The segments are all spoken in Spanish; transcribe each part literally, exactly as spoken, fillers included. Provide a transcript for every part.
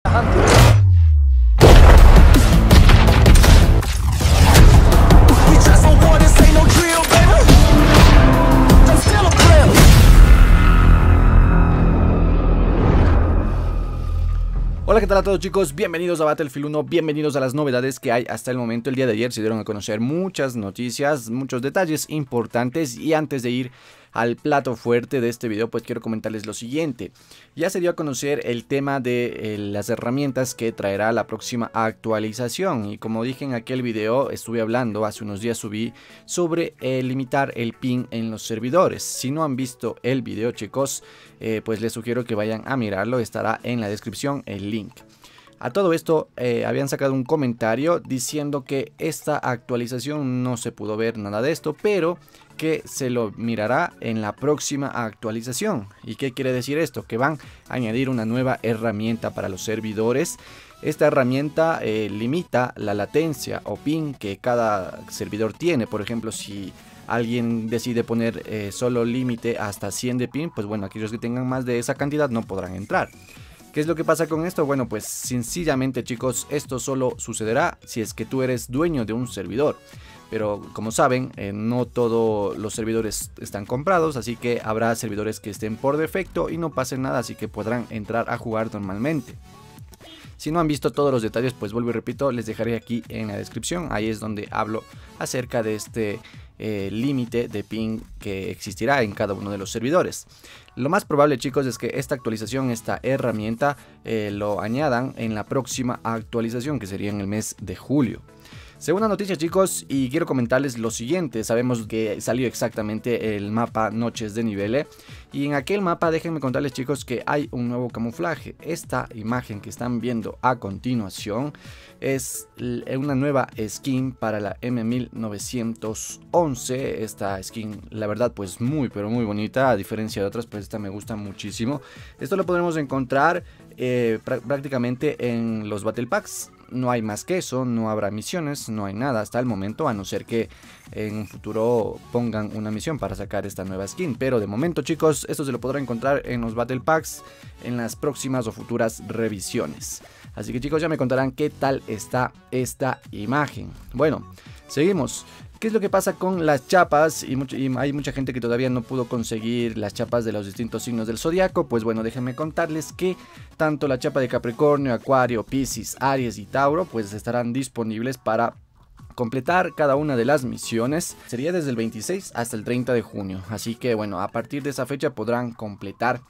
Hola, ¿qué tal a todos, chicos? Bienvenidos a Battlefield uno, bienvenidos a las novedades que hay hasta el momento. El día de ayer se dieron a conocer muchas noticias, muchos detalles importantes, y antes de ir al plato fuerte de este video, pues quiero comentarles lo siguiente. Ya se dio a conocer el tema de eh, las herramientas que traerá la próxima actualización, y como dije en aquel video, estuve hablando, hace unos días subí sobre eh, limitar el ping en los servidores. Si no han visto el video, chicos, eh, pues les sugiero que vayan a mirarlo, estará en la descripción el link. A todo esto eh, habían sacado un comentario diciendo que esta actualización no se pudo ver nada de esto, pero que se lo mirará en la próxima actualización. ¿Y qué quiere decir esto? Que van a añadir una nueva herramienta para los servidores. Esta herramienta eh, limita la latencia o ping que cada servidor tiene. Por ejemplo, si alguien decide poner eh, solo límite hasta cien de ping, pues bueno, aquellos que tengan más de esa cantidad no podrán entrar. ¿Qué es lo que pasa con esto? Bueno, pues sencillamente, chicos, esto solo sucederá si es que tú eres dueño de un servidor. Pero como saben, eh, no todos los servidores están comprados, así que habrá servidores que estén por defecto y no pase nada, así que podrán entrar a jugar normalmente. Si no han visto todos los detalles, pues vuelvo y repito, les dejaré aquí en la descripción. Ahí es donde hablo acerca de este eh, límite de ping que existirá en cada uno de los servidores. Lo más probable, chicos, es que esta actualización, esta herramienta, eh, lo añadan en la próxima actualización, que sería en el mes de julio. Segunda noticia, chicos, y quiero comentarles lo siguiente. Sabemos que salió exactamente el mapa Noches de Nivelle, y en aquel mapa déjenme contarles, chicos, que hay un nuevo camuflaje. Esta imagen que están viendo a continuación es una nueva skin para la M mil novecientos once. Esta skin, la verdad, pues muy pero muy bonita, a diferencia de otras, pues esta me gusta muchísimo. Esto lo podremos encontrar eh, pr prácticamente en los Battle Packs. No hay más que eso, no habrá misiones, no hay nada hasta el momento, a no ser que en un futuro pongan una misión para sacar esta nueva skin. Pero de momento, chicos, esto se lo podrá encontrar en los Battle Packs en las próximas o futuras revisiones. Así que, chicos, ya me contarán qué tal está esta imagen. Bueno, seguimos. ¿Qué es lo que pasa con las chapas? Y, mucho, y hay mucha gente que todavía no pudo conseguir las chapas de los distintos signos del zodiaco. Pues bueno, déjenme contarles que tanto la chapa de Capricornio, Acuario, Piscis, Aries y Tauro pues estarán disponibles para completar cada una de las misiones. Sería desde el veintiséis hasta el treinta de junio. Así que bueno, a partir de esa fecha podrán completar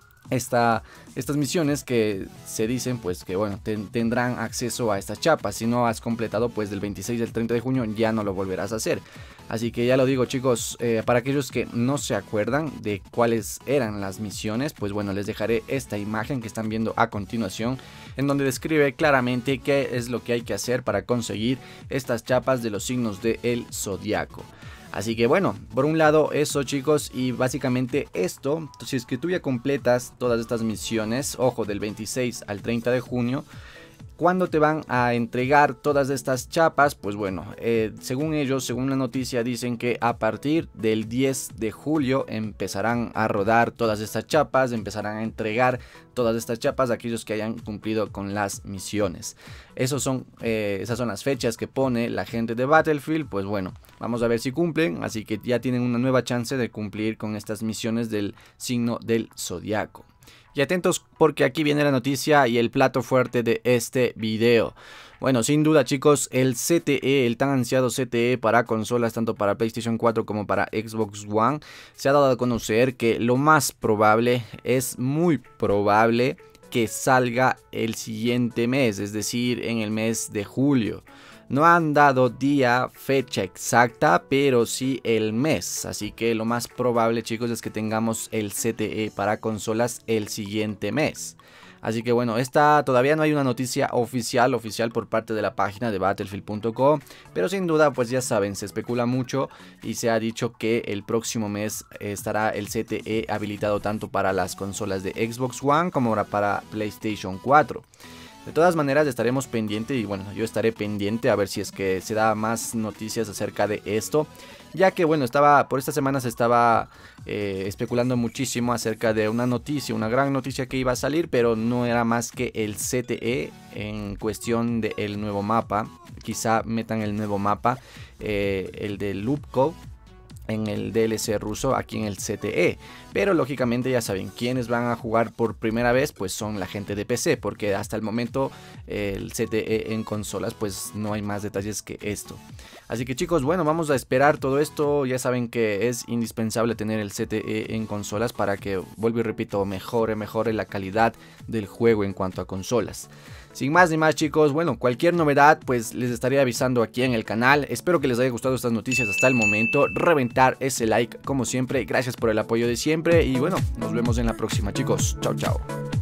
Esta, estas misiones que se dicen pues que bueno ten, tendrán acceso a estas chapas. Si no has completado, pues del veintiséis al treinta de junio ya no lo volverás a hacer. Así que ya lo digo, chicos, eh, para aquellos que no se acuerdan de cuáles eran las misiones, pues bueno, les dejaré esta imagen que están viendo a continuación, en donde describe claramente qué es lo que hay que hacer para conseguir estas chapas de los signos del zodiaco. Así que bueno, por un lado eso, chicos, y básicamente esto, si es que tú ya completas todas estas misiones, ojo, del veintiséis al treinta de junio, ¿cuándo te van a entregar todas estas chapas? Pues bueno, eh, según ellos, según la noticia, dicen que a partir del diez de julio empezarán a rodar todas estas chapas, empezarán a entregar todas estas chapas a aquellos que hayan cumplido con las misiones. Esos son, eh, esas son las fechas que pone la gente de Battlefield. Pues bueno, vamos a ver si cumplen, así que ya tienen una nueva chance de cumplir con estas misiones del signo del zodiaco. Y atentos porque aquí viene la noticia y el plato fuerte de este video. Bueno, sin duda, chicos, el C T E, el tan ansiado C T E para consolas, tanto para PlayStation cuatro como para Xbox One, se ha dado a conocer que lo más probable, es muy probable que salga el siguiente mes, es decir, en el mes de julio. No han dado día, fecha exacta, pero sí el mes. Así que lo más probable, chicos, es que tengamos el C T E para consolas el siguiente mes. Así que bueno, esta todavía no hay una noticia oficial, oficial por parte de la página de Battlefield punto com. Pero sin duda, pues ya saben, se especula mucho y se ha dicho que el próximo mes estará el C T E habilitado tanto para las consolas de Xbox One como para PlayStation cuatro. De todas maneras estaremos pendiente y bueno, yo estaré pendiente a ver si es que se da más noticias acerca de esto. Ya que bueno, estaba por esta semana se estaba eh, especulando muchísimo acerca de una noticia, una gran noticia que iba a salir, pero no era más que el C T E en cuestión del nuevo mapa. Quizá metan el nuevo mapa, eh, el de Lupko, en el D L C ruso aquí en el C T E, pero lógicamente ya saben quiénes van a jugar por primera vez, pues son la gente de P C, porque hasta el momento eh, el C T E en consolas pues no hay más detalles que esto. Así que chicos, bueno, vamos a esperar todo esto. Ya saben que es indispensable tener el C T E en consolas para que, vuelvo y repito, mejore, mejore la calidad del juego en cuanto a consolas. Sin más ni más chicos, bueno, cualquier novedad pues les estaré avisando aquí en el canal. Espero que les haya gustado estas noticias hasta el momento. Reventar ese like como siempre. Gracias por el apoyo de siempre y bueno, nos vemos en la próxima chicos. Chao, chao.